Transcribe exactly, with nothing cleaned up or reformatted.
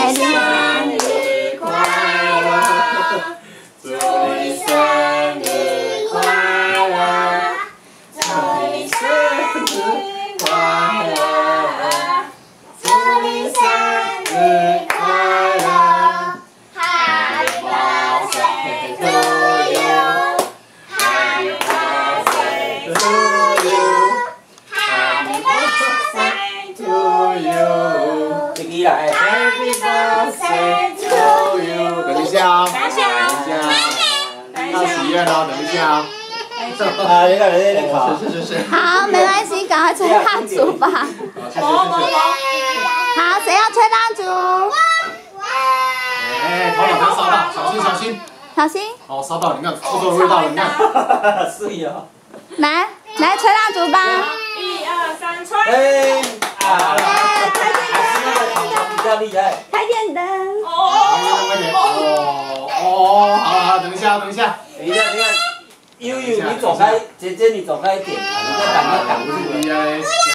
生日快乐，祝你生日快乐，祝你生日快乐，祝你生日快乐 ，Happy birthday to you，Happy birthday to you，Happy birthday to you。 自己来。 Happy birthday to you。 等一下哦， 等一下哦， 等一下，要许愿哦，等一下哦。 啊，你看你在考。 是是是是。 好，没关系，赶快吹蜡烛吧。好，谁要吹蜡烛？ 哎，头脑刚烧到，小心小心。 小心。 哦，烧到，你看臭臭的味道了，你看。 是哦。 来，来吹蜡烛吧。 一二三，吹！ 哎，啊， 开电灯， 比较厉害。 开电灯。 哦快点，哦哦，好好，等一下等一下。 等一下，你看，悠悠，你走开，姐姐你走开一点，你在挡要挡住。